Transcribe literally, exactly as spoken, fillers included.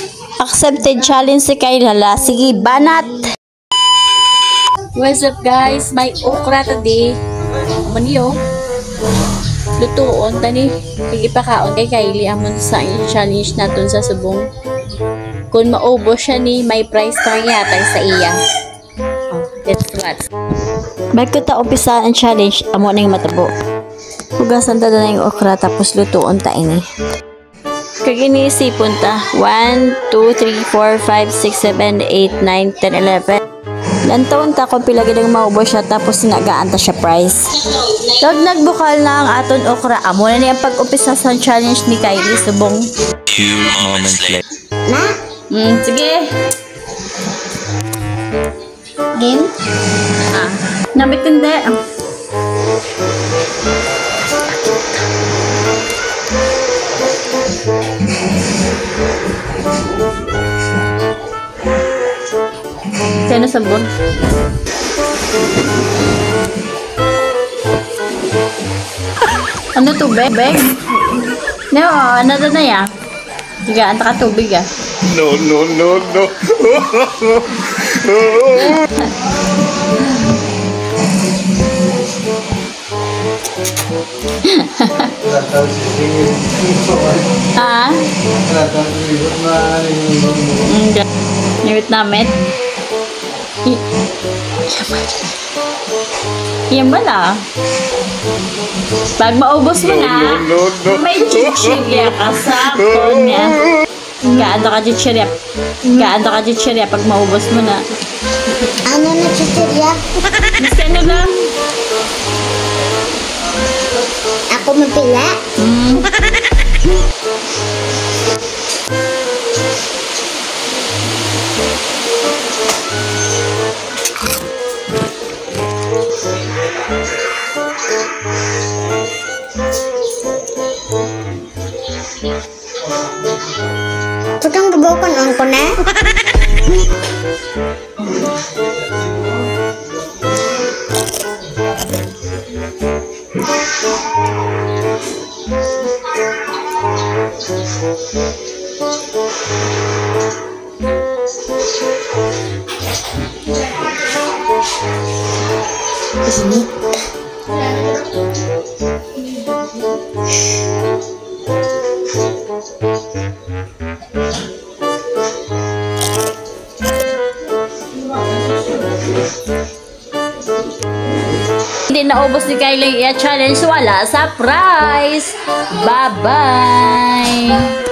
Accepted challenge si Kylie. Hala, sige, banat. What's up guys? May okra today. Maniyo. Lutuon tani ipakaon kay Kylie amon sa challenge naton sa subong. Kung maubos siya ni may prize pa yata sa iya. Oh, let's watch. Bago ta umpisa ang challenge, amo ning matabo. Hugasan ta na yung okra tapos lutuon ta ini. Kag iniisipon ta one, two, three, four, five, six, seven, eight, nine, ten, eleven. Lantaon ta kung pila gid maubos siya tapos sinagaan ta siya prize. Kag nagbukal na ang aton okra, amo na ni ang pag-umpisa sa challenge ni Kylie subong. Few moments later. Na? Hmm, sige. Game? Ah, nabit hindi. Kaya na sabon. Ano tubig? Beg? No, ano na na ya? Sige, anta ka tubig ah. No, no, no, no. Ah? Hindi. Nibit namin. Yan ba na? Pag maubos mo na, No, no, no. may chichirya ka sa konya. Gaano ka chichirya? Gaano ka chichirya pag maubos mo na? Ano na chichirya? Basta ano lang? Ako mapila? Hmm. Tukang gabokon on ko na? Ini. Hindi naubos ni Kylie i-challenge, wala sa prize. Bye-bye!